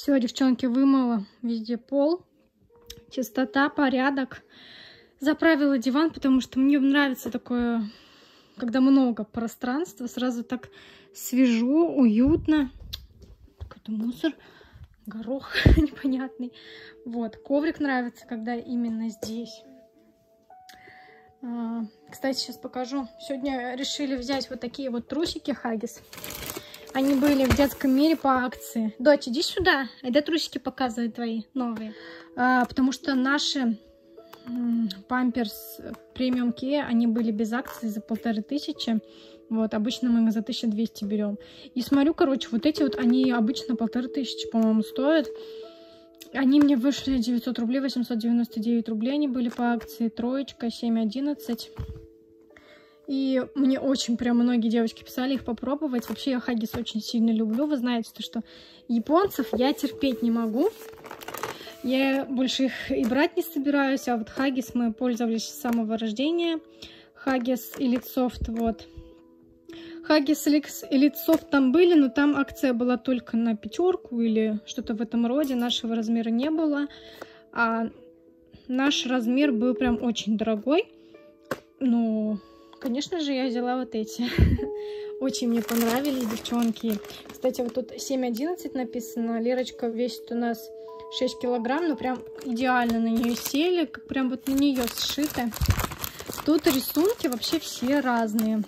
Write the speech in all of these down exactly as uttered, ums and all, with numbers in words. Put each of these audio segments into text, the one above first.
Все, девчонки, вымыла везде пол. Чистота, порядок. Заправила диван, потому что мне нравится такое, когда много пространства. Сразу так свежо, уютно. Какой-то мусор, горох непонятный. Вот, коврик нравится, когда именно здесь. Кстати, сейчас покажу. Сегодня решили взять вот такие вот трусики Huggies. Они были в детском мире по акции. Дочь, иди сюда. Это трусики показывают твои новые. А, потому что наши памперс премиум Care, они были без акции за полторы тысячи. Вот, обычно мы за тысячу двести берем. И смотрю, короче, вот эти вот, они обычно полторы тысячи, по-моему, стоят. Они мне вышли девятьсот рублей, восемьсот девяносто девять рублей они были по акции. Троечка, семь одиннадцать. И мне очень прям многие девочки писали их попробовать. Вообще я Huggies очень сильно люблю. Вы знаете, то, что японцев я терпеть не могу. Я больше их и брать не собираюсь. А вот Huggies мы пользовались с самого рождения. Huggies Elite Soft, вот. Huggies Elite Soft там были, но там акция была только на пятерку или что-то в этом роде. Нашего размера не было. А наш размер был прям очень дорогой. Но... Конечно же, я взяла вот эти. Очень мне понравились, девчонки. Кстати, вот тут семь одиннадцать написано. Лерочка весит у нас шесть килограмм, но прям идеально на нее сели, как прям вот на нее сшиты. Тут рисунки вообще все разные.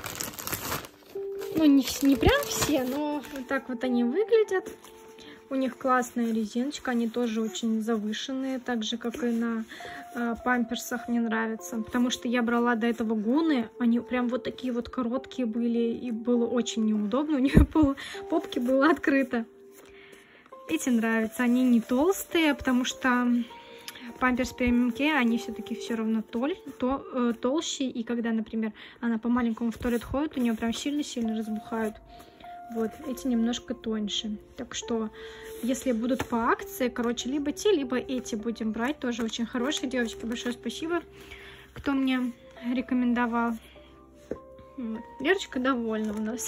Ну, не, не прям все, но вот так вот они выглядят. У них классная резиночка, они тоже очень завышенные, так же, как и на э, памперсах, мне нравится. Потому что я брала до этого гуны, они прям вот такие вот короткие были, и было очень неудобно, у нее пол попки было открыто. Эти нравятся, они не толстые, потому что памперс премиум Care, они все-таки все равно толь, то, э, толще, и когда, например, она по маленькому в туалет ходит, у нее прям сильно-сильно разбухают. Вот, эти немножко тоньше. Так что, если будут по акции, короче, либо те, либо эти будем брать. Тоже очень хорошие. Девочки, большое спасибо, кто мне рекомендовал. Вот. Лерочка довольна у нас.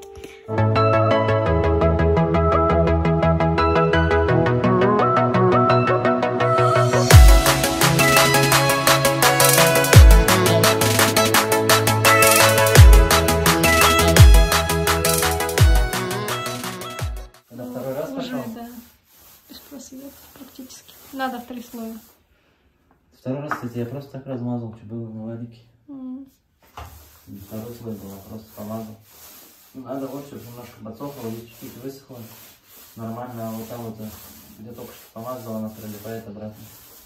Практически. Надо в три слоя. Второй раз, кстати, я просто так размазал, что было на варике. Mm. Второй слой был, просто помазал. Надо вот, чтобы немножко подсохло, и чуть-чуть высохло. Нормально, а вот там вот, где только что помазала, она прилипает обратно.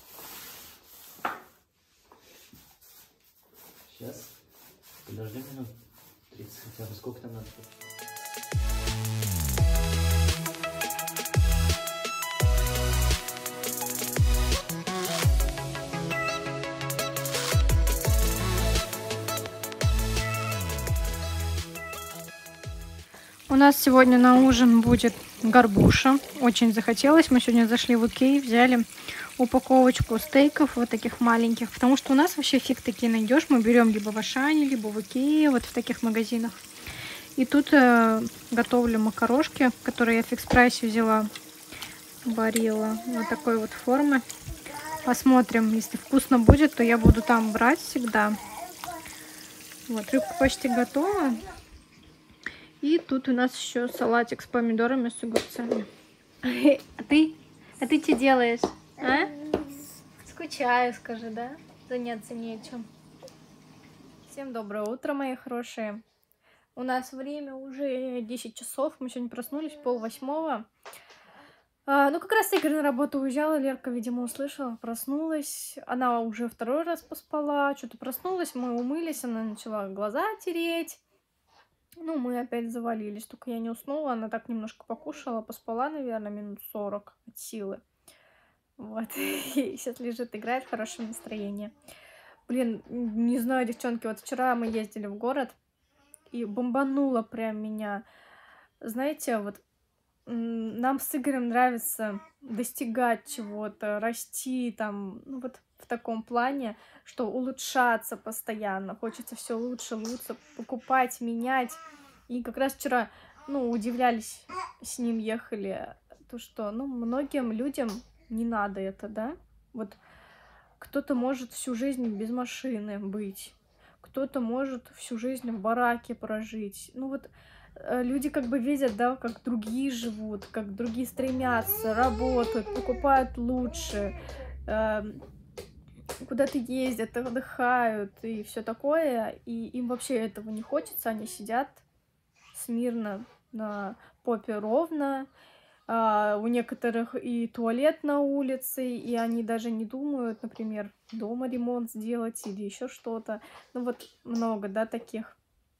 Сейчас. Подожди минут тридцать хотя бы. Сколько там надо? У нас сегодня на ужин будет горбуша. Очень захотелось. Мы сегодня зашли в Икею, взяли упаковочку стейков вот таких маленьких. Потому что у нас вообще фиг такие найдешь. Мы берем либо в Ашане, либо в Икее, вот в таких магазинах. И тут э, готовлю макарошки, которые я в фикс прайсе взяла. Варила. Вот такой вот формы. Посмотрим. Если вкусно будет, то я буду там брать всегда. Вот, рыбка почти готова. И тут у нас еще салатик с помидорами, с огурцами. А ты? А ты что делаешь? А? Скучаю, скажи, да? Заняться нечем. Всем доброе утро, мои хорошие. У нас время уже десять часов. Мы сегодня проснулись в пол восьмого. А, ну, как раз Игорь на работу уезжала. Лерка, видимо, услышала, проснулась. Она уже второй раз поспала. Что-то проснулась, мы умылись, она начала глаза тереть. Ну, мы опять завалились, только я не уснула, она так немножко покушала, поспала, наверное, минут сорок от силы. Вот, и сейчас лежит, играет в хорошем настроении. Блин, не знаю, девчонки, вот вчера мы ездили в город, и бомбануло прям меня. Знаете, вот нам с Игорем нравится достигать чего-то, расти там, ну вот в таком плане, что улучшаться постоянно, хочется все лучше, лучше покупать, менять. И как раз вчера, ну, удивлялись, с ним ехали, то, что, ну, многим людям не надо это, да? Вот кто-то может всю жизнь без машины быть, кто-то может всю жизнь в бараке прожить. Ну вот люди как бы видят, да, как другие живут, как другие стремятся, работают, покупают лучше, э, куда-то ездят, отдыхают и все такое, и им вообще этого не хочется, они сидят смирно на попе ровно, а, у некоторых и туалет на улице, и они даже не думают, например, дома ремонт сделать или еще что-то. Ну вот много, да, таких.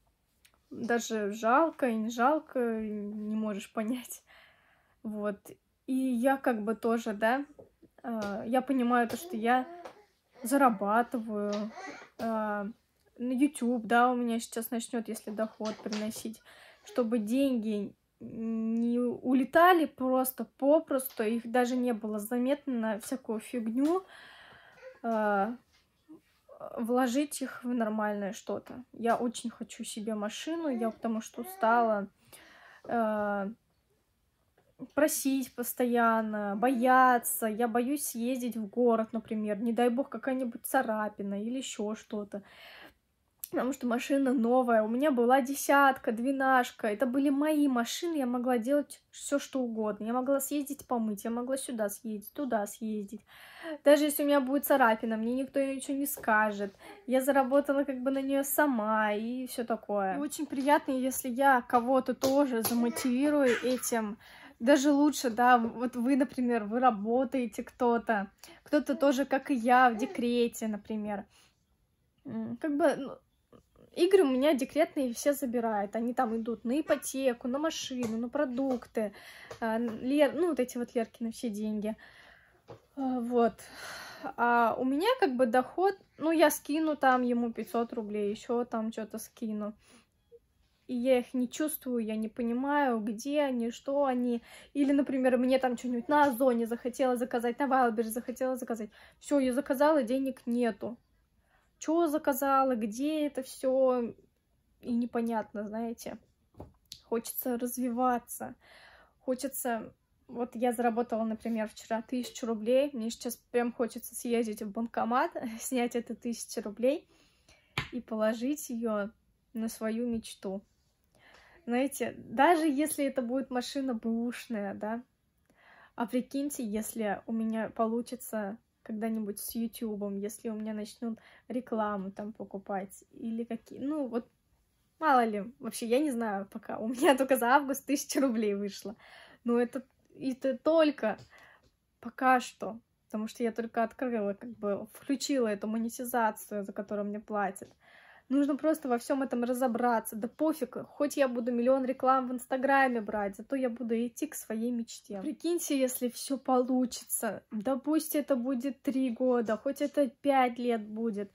Даже жалко и не жалко, не можешь понять. Вот. И я как бы тоже, да, э, я понимаю то, что я зарабатываю. Э, на YouTube, да, у меня сейчас начнет, если доход приносить, чтобы деньги не улетали просто попросту, их даже не было заметно на всякую фигню. Э, вложить их в нормальное что-то. Я очень хочу себе машину, я потому что устала э, просить постоянно, бояться. Я боюсь съездить в город, например, не дай бог какая-нибудь царапина или еще что-то. Потому что машина новая, у меня была десятка, двенашка, это были мои машины, я могла делать все что угодно, я могла съездить помыть, я могла сюда съездить, туда съездить. Даже если у меня будет царапина, мне никто ничего не скажет. Я заработала как бы на нее сама и все такое. И очень приятно, если я кого-то тоже замотивирую этим. Даже лучше, да, вот вы, например, вы работаете кто-то, кто-то тоже, как и я, в декрете, например. Как бы... Ну, игры у меня декретные все забирают. Они там идут на ипотеку, на машину, на продукты, лер... ну, вот эти вот Лерки на все деньги. Вот. А у меня как бы доход, ну, я скину там ему пятьсот рублей, еще там что-то скину. И я их не чувствую, я не понимаю, где они, что они. Или, например, мне там что-нибудь на Озоне захотела заказать, на Вайлдберри захотела заказать. Все, я заказала, денег нету. Что заказала, где это все, и непонятно, знаете. Хочется развиваться, хочется... Вот я заработала, например, вчера тысячу рублей, мне сейчас прям хочется съездить в банкомат, снять эту тысячу рублей и положить ее на свою мечту. Знаете, даже если это будет машина бэушная, да, а прикиньте, если у меня получится... когда-нибудь с ютубом, если у меня начнут рекламу там покупать, или какие, ну, вот, мало ли, вообще, я не знаю пока, у меня только за август тысяча рублей вышло, но это, это только пока что, потому что я только открыла, как бы, включила эту монетизацию, за которую мне платят. Нужно просто во всем этом разобраться. Да пофиг, хоть я буду миллион реклам в Инстаграме брать, зато я буду идти к своей мечте. Прикиньте, если все получится. Да пусть это будет три года, хоть это пять лет будет.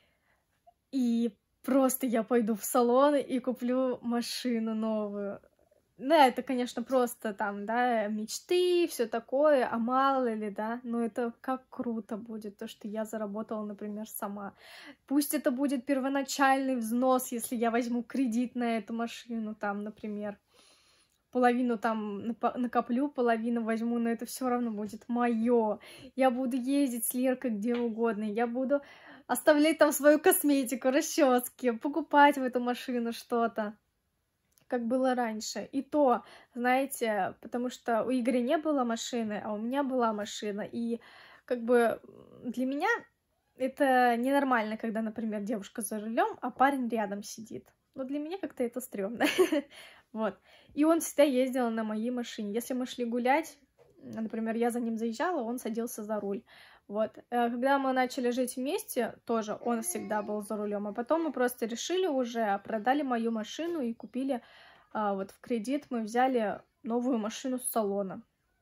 И просто я пойду в салон и куплю машину новую. Да, это, конечно, просто там, да, мечты, все такое, а мало ли, да, но это как круто будет, то, что я заработала, например, сама. Пусть это будет первоначальный взнос, если я возьму кредит на эту машину, там, например, половину там накоплю, половину возьму, но это все равно будет мое. Я буду ездить с Леркой где угодно, я буду оставлять там свою косметику, расчески, покупать в эту машину что-то, как было раньше. И то, знаете, потому что у Игоря не было машины, а у меня была машина. И как бы для меня это ненормально, когда, например, девушка за рулем, а парень рядом сидит. Но для меня как-то это стрёмно. Вот. И он всегда ездил на моей машине. Если мы шли гулять, например, я за ним заезжала, он садился за руль. Вот. Когда мы начали жить вместе, тоже он всегда был за рулем. А потом мы просто решили уже, продали мою машину и купили, а, вот в кредит мы взяли новую машину с салона.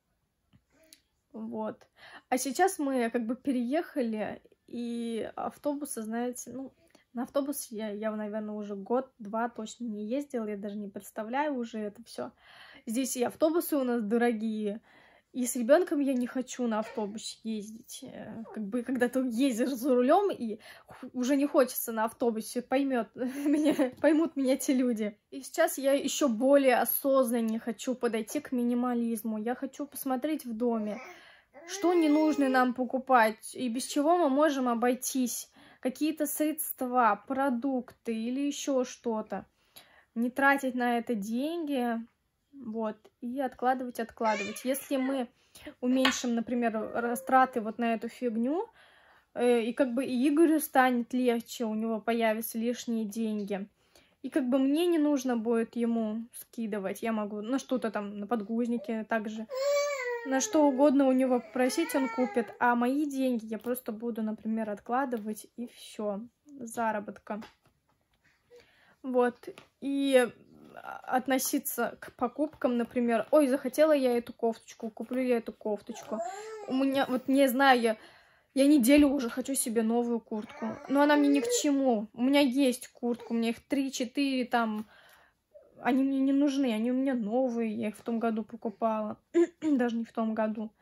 Вот. А сейчас мы как бы переехали, и автобусы, знаете, ну, на автобус я, я, наверное, уже год-два точно не ездила, я даже не представляю уже это все. Здесь и автобусы у нас дорогие, И с ребенком я не хочу на автобусе ездить. Как бы, когда ты ездишь за рулем, и уже не хочется на автобусе, поймет меня, поймут меня те люди. И сейчас я еще более осознаннее хочу подойти к минимализму. Я хочу посмотреть в доме, что не нужно нам покупать, и без чего мы можем обойтись. Какие-то средства, продукты или еще что-то. Не тратить на это деньги. Вот, и откладывать, откладывать. Если мы уменьшим, например, растраты вот на эту фигню, э, и как бы и Игорю станет легче, у него появятся лишние деньги. И как бы мне не нужно будет ему скидывать. Я могу на что-то там, на подгузники также, на что угодно у него попросить, он купит. А мои деньги я просто буду, например, откладывать, и все, заработка. Вот, и относиться к покупкам, например, ой, захотела я эту кофточку, куплю я эту кофточку. У меня, вот не знаю, я, я неделю уже хочу себе новую куртку, но она мне ни к чему. У меня есть куртка, у меня их три-четыре там, они мне не нужны, они у меня новые, я их в том году покупала, даже не в том году.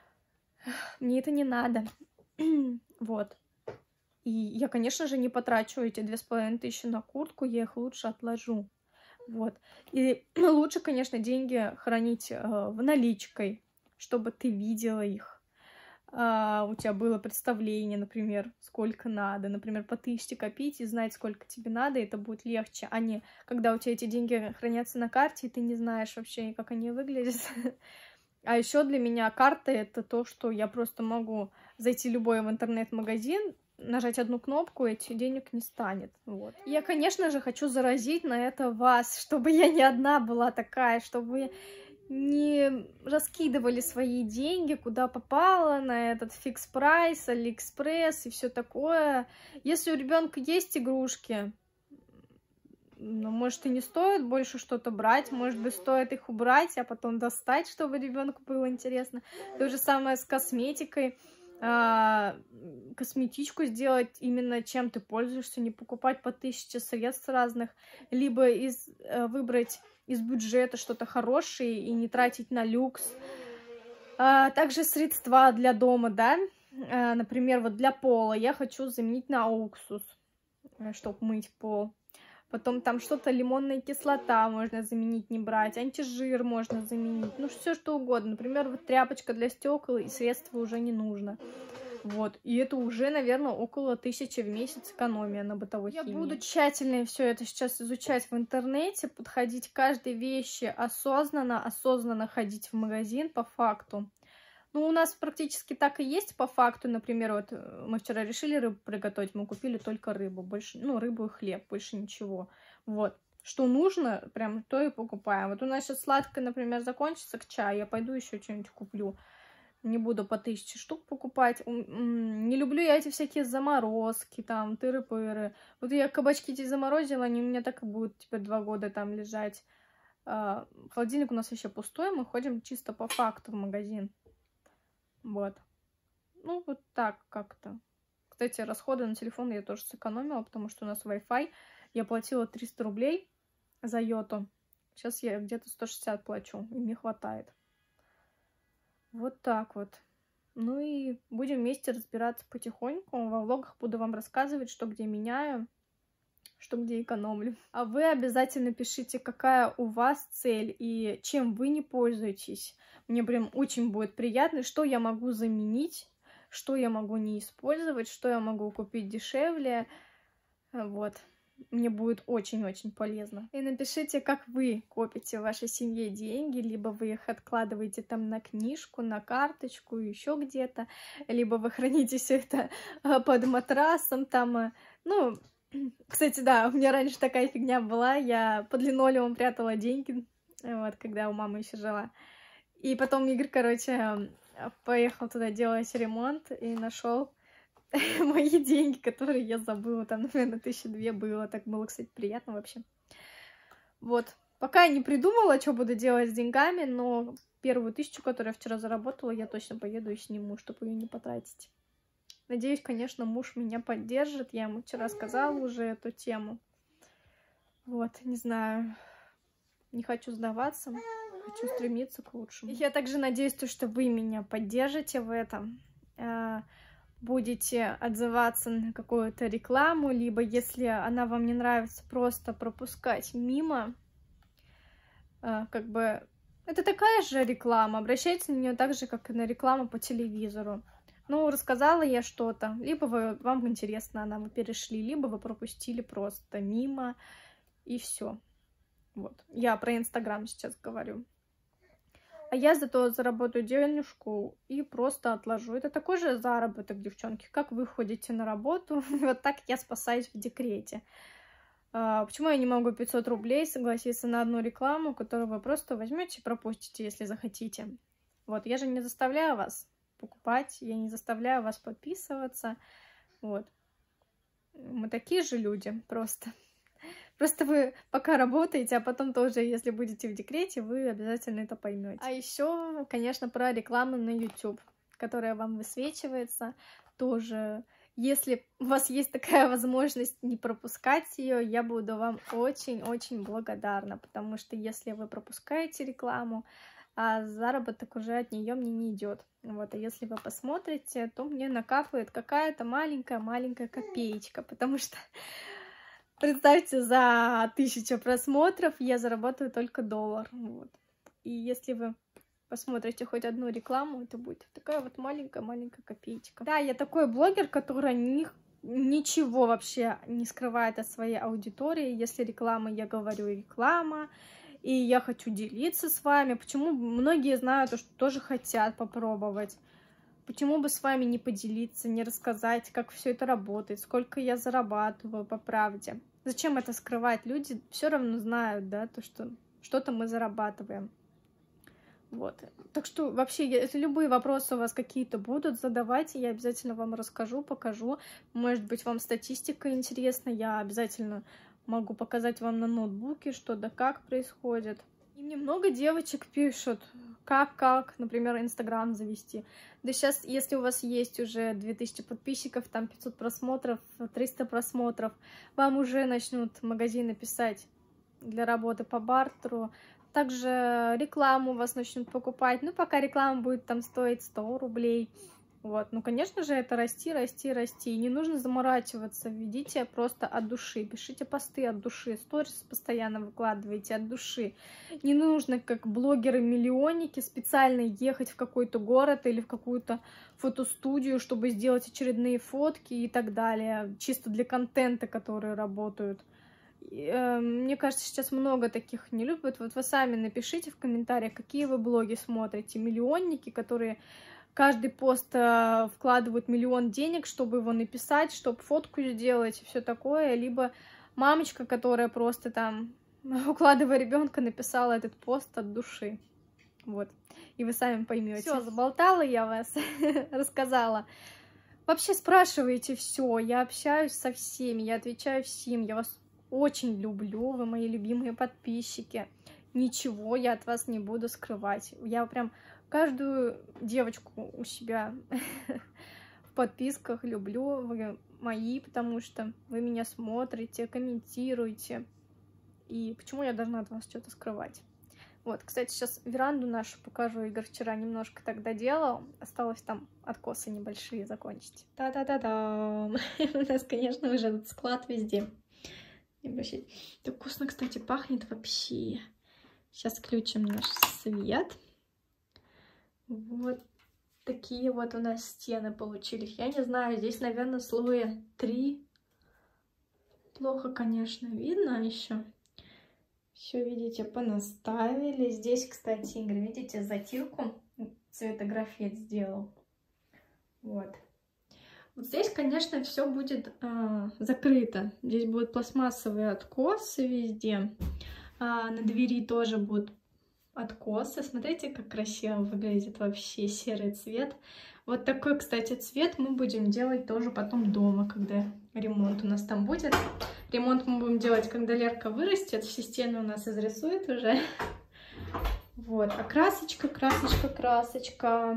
Мне это не надо, вот. И я, конечно же, не потрачу эти две с половиной тысячи на куртку, я их лучше отложу. Вот. И лучше, конечно, деньги хранить э, в наличкой, чтобы ты видела их. Э, у тебя было представление, например, сколько надо. Например, по тысяче копить и знать, сколько тебе надо, это будет легче. А не когда у тебя эти деньги хранятся на карте, и ты не знаешь вообще, как они выглядят. А еще для меня карта — это то, что я просто могу зайти любой в интернет-магазин, нажать одну кнопку, этих денег не станет. Вот. Я, конечно же, хочу заразить на это вас, чтобы я не одна была такая, чтобы вы не раскидывали свои деньги, куда попало, на этот фикс-прайс, Алиэкспресс и все такое. Если у ребенка есть игрушки, ну, может, и не стоит больше что-то брать, может быть, стоит их убрать, а потом достать, чтобы ребенку было интересно. То же самое с косметикой. Косметичку сделать именно чем ты пользуешься, не покупать по тысяче средств разных, либо из, выбрать из бюджета что-то хорошее и не тратить на люкс. А, также средства для дома, да, а, например, вот для пола я хочу заменить на уксус, чтобы мыть пол. Потом там что-то, лимонная кислота можно заменить, не брать, антижир можно заменить, ну все что угодно. Например, вот тряпочка для стекол, и средства уже не нужно. Вот, и это уже, наверное, около тысячи в месяц экономия на бытовой химии. Я буду тщательно все это сейчас изучать в интернете, подходить к каждой вещи осознанно, осознанно ходить в магазин по факту. Ну, у нас практически так и есть по факту. Например, вот мы вчера решили рыбу приготовить, мы купили только рыбу, больше, ну, рыбу и хлеб, больше ничего. Вот. Что нужно, прям то и покупаем. Вот у нас сейчас сладкое, например, закончится к чаю, я пойду еще что-нибудь куплю. Не буду по тысяче штук покупать. Не люблю я эти всякие заморозки, там, тыры-пыры. Вот я кабачки эти заморозила, они у меня так и будут теперь два года там лежать. Холодильник у нас еще пустой, мы ходим чисто по факту в магазин. Вот. Ну, вот так как-то. Кстати, расходы на телефон я тоже сэкономила, потому что у нас Wi-Fi. Я платила триста рублей за йоту. Сейчас я где-то сто шестьдесят плачу, и мне хватает. Вот так вот. Ну и будем вместе разбираться потихоньку. Во влогах буду вам рассказывать, что где меняю, что где экономлю. А вы обязательно пишите, какая у вас цель и чем вы не пользуетесь. Мне прям очень будет приятно, что я могу заменить, что я могу не использовать, что я могу купить дешевле. Вот. Мне будет очень-очень полезно. И напишите, как вы копите в вашей семье деньги, либо вы их откладываете там на книжку, на карточку, еще где-то, либо вы храните все это под матрасом, там, ну, кстати, да, у меня раньше такая фигня была, я под линолеумом прятала деньги, вот, когда у мамы еще жила. И потом Игорь, короче, поехал туда делать ремонт и нашел мои деньги, которые я забыла. Там, наверное, тысячи две было. Так было, кстати, приятно вообще. Вот. Пока я не придумала, что буду делать с деньгами, но первую тысячу, которую я вчера заработала, я точно поеду и сниму, чтобы ее не потратить. Надеюсь, конечно, муж меня поддержит. Я ему вчера сказала уже эту тему. Вот, не знаю. Не хочу сдаваться. хочу стремиться к лучшему. Я также надеюсь, что вы меня поддержите в этом. Будете отзываться на какую-то рекламу, либо если она вам не нравится, просто пропускать мимо. Как бы это такая же реклама, обращайтесь на нее так же, как и на рекламу по телевизору. Ну, рассказала я что-то, либо вы, вам интересно она, вы перешли, либо вы пропустили просто мимо, и все. Вот, я про Инстаграм сейчас говорю. А я зато заработаю денежку и просто отложу. Это такой же заработок, девчонки, как вы ходите на работу. Вот так я спасаюсь в декрете. А, почему я не могу пятьсот рублей согласиться на одну рекламу, которую вы просто возьмете и пропустите, если захотите? Вот, я же не заставляю вас покупать, я не заставляю вас подписываться. Вот. Мы такие же люди, просто. Просто вы пока работаете, а потом тоже, если будете в декрете, вы обязательно это поймете. А еще, конечно, про рекламу на YouTube, которая вам высвечивается, тоже. Если у вас есть такая возможность не пропускать ее, я буду вам очень-очень благодарна, потому что если вы пропускаете рекламу, а заработок уже от нее мне не идет. Вот, а если вы посмотрите, то мне накапает какая-то маленькая-маленькая копеечка, потому что, представьте, за тысячу просмотров я заработаю только доллар. Вот. И если вы посмотрите хоть одну рекламу, это будет такая вот маленькая-маленькая копеечка. Да, я такой блогер, который ни, ничего вообще не скрывает от своей аудитории. Если реклама, я говорю реклама. И я хочу делиться с вами. Почему многие знают, что тоже хотят попробовать. Почему бы с вами не поделиться, не рассказать, как все это работает, сколько я зарабатываю по правде. Зачем это скрывать? Люди все равно знают, да, то, что что-то мы зарабатываем. Вот. Так что вообще, если любые вопросы у вас какие-то будут, задавайте, я обязательно вам расскажу, покажу. Может быть, вам статистика интересна, я обязательно могу показать вам на ноутбуке, что да как происходит. И мне много девочек пишут, как, как, например, Инстаграм завести. Да сейчас, если у вас есть уже две тысячи подписчиков, там пятьсот просмотров, триста просмотров, вам уже начнут магазины писать для работы по бартеру. Также рекламу вас начнут покупать. Ну, пока реклама будет там стоить сто рублей. Вот, ну, конечно же, это расти, расти, расти. И не нужно заморачиваться, ведите просто от души, пишите посты от души, сторис постоянно выкладывайте от души. Не нужно, как блогеры-миллионники, специально ехать в какой-то город или в какую-то фотостудию, чтобы сделать очередные фотки и так далее, чисто для контента, которые работают. И, э, мне кажется, сейчас много таких не любят. Вот вы сами напишите в комментариях, какие вы блоги смотрите. Миллионники, которые... Каждый пост э, вкладывают миллион денег, чтобы его написать, чтобы фотку сделать и все такое. Либо мамочка, которая просто там, укладывая ребенка, написала этот пост от души. Вот. И вы сами поймете. Все, заболтала я вас, рассказала. Вообще спрашивайте все. Я общаюсь со всеми, я отвечаю всем. Я вас очень люблю, вы мои любимые подписчики. Ничего я от вас не буду скрывать. Я прям... Каждую девочку у себя в подписках люблю, вы мои, потому что вы меня смотрите, комментируете. И почему я должна от вас что-то скрывать? Вот, кстати, сейчас веранду нашу покажу. Игорь вчера немножко так доделал. Осталось там откосы небольшие закончить. Та-та-та-та! У нас, конечно, уже этот склад везде. Так вкусно, кстати, пахнет вообще. Сейчас включим наш свет. Вот такие вот у нас стены получились. Я не знаю, здесь, наверное, слоя три. Плохо, конечно, видно еще. Все, видите, понаставили. Здесь, кстати, Игорь, видите, затирку цветографет сделал. Вот. Вот здесь, конечно, все будет а, закрыто. Здесь будут пластмассовые откосы везде. А, на двери тоже будут откосы. Смотрите, как красиво выглядит вообще серый цвет. Вот такой, кстати, цвет мы будем делать тоже потом дома, когда ремонт у нас там будет. Ремонт мы будем делать, когда Лерка вырастет. Все стены у нас изрисует уже. Вот. А красочка, красочка, красочка.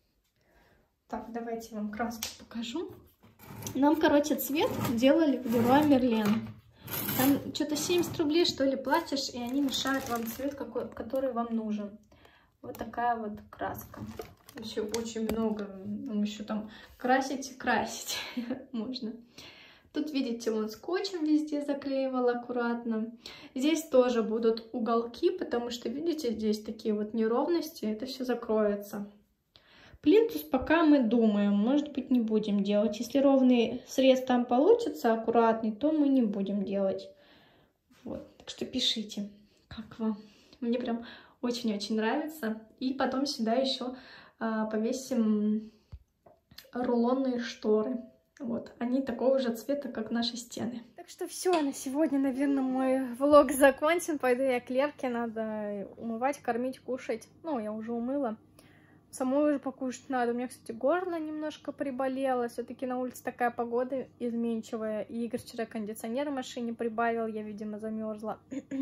Так, давайте я вам краску покажу. Нам, короче, цвет делали в Леруа Мерлен. Там что-то семьдесят рублей, что ли, платишь, и они мешают вам цвет, какой, который вам нужен. Вот такая вот краска. Еще очень много. Там еще там красить и красить можно. Тут, видите, он скотчем везде заклеивала аккуратно. Здесь тоже будут уголки, потому что, видите, здесь такие вот неровности. Это все закроется. Плинтус пока мы думаем, может быть, не будем делать. Если ровный срез там получится, аккуратный, то мы не будем делать. Вот. Так что пишите, как вам. Мне прям очень-очень нравится. И потом сюда еще а, повесим рулонные шторы. Вот, они такого же цвета, как наши стены. Так что все, на сегодня, наверное, мой влог закончен. Пойду я к Левке, надо умывать, кормить, кушать. Ну, я уже умыла. Самой уже покушать надо. У меня, кстати, горло немножко приболело. Все-таки на улице такая погода изменчивая. И Игорь вчера кондиционер в машине прибавил. Я, видимо, замерзла.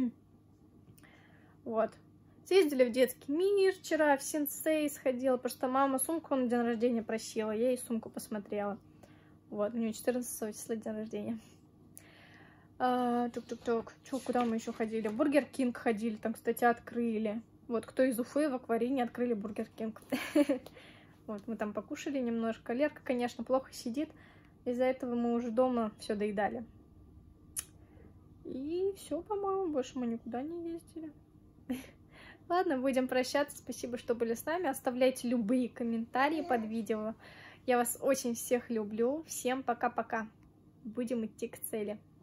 Вот. Съездили в детский мир вчера, в Сенсей сходила. Просто мама сумку на день рождения просила. Я ей сумку посмотрела. Вот, у нее четырнадцатого числа день рождения. Тук-тук-тук. Чё, куда мы еще ходили? В Бургер Кинг ходили, там, кстати, открыли. Вот, кто из Уфы в Акварине открыли Бургер Кинг. Вот, мы там покушали немножко. Лерка, конечно, плохо сидит. Из-за этого мы уже дома все доедали. И все, по-моему, больше мы никуда не ездили. Ладно, будем прощаться. Спасибо, что были с нами. Оставляйте любые комментарии под видео. Я вас очень всех люблю. Всем пока-пока. Будем идти к цели.